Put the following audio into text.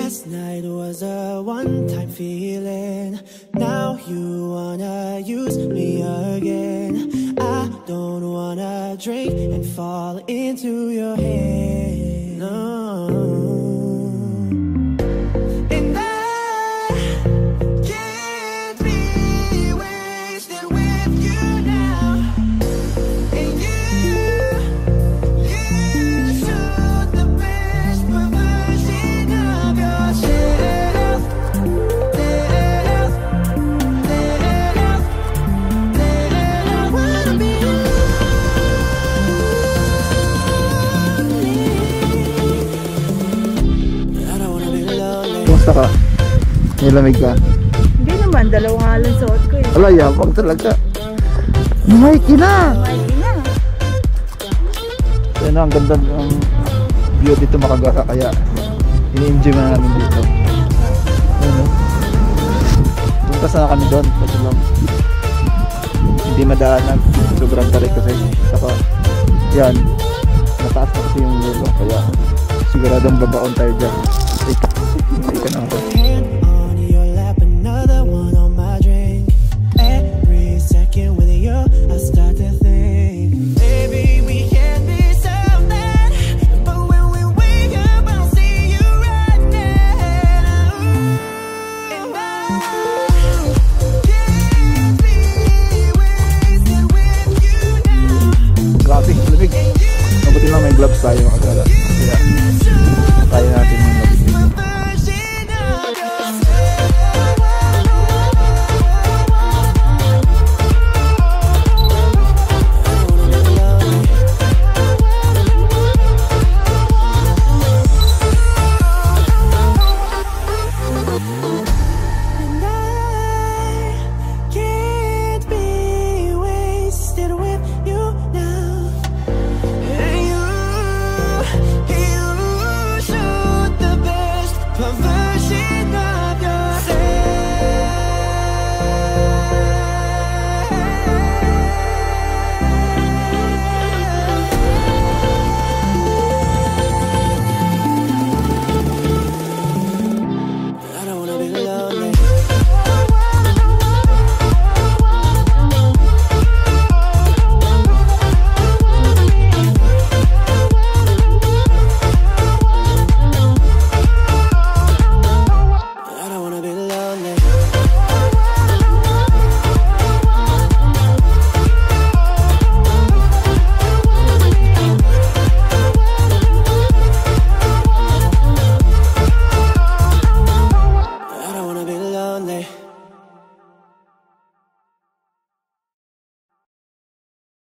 Last night was a one-time feeling. Now you wanna use me again. I don't wanna drink and fall into your head. No. And I can't be wasted with you now. And you showed the best version of yourself. I wanna be lonely. I don't wanna be lonely. Kumusta ka? Nilamig ka? Hindi naman, dalawang halong suot ko eh. Wala, yabang talaga. Mikey na! Mikey na. Yan ang ganda ng view dito Makagaka, kaya ini-enjoy na namin dito. Ano? Punta sana kami doon, kasi lang hindi madaanan, sobrang tarik kasi. Saka yan, nataas na kasi yung lulo, kaya siguradong babaon tayo dyan. Hindi ka na ako. Hand on your lap, another one on my drink. Every second with you, I start to think, maybe we can be something. But when we wake up, I'll see you right now. And I can't be wasted with you now. Grabe, lamig. Mabuti lang may gloves tayo Makagaka. Kaya kaya natin yung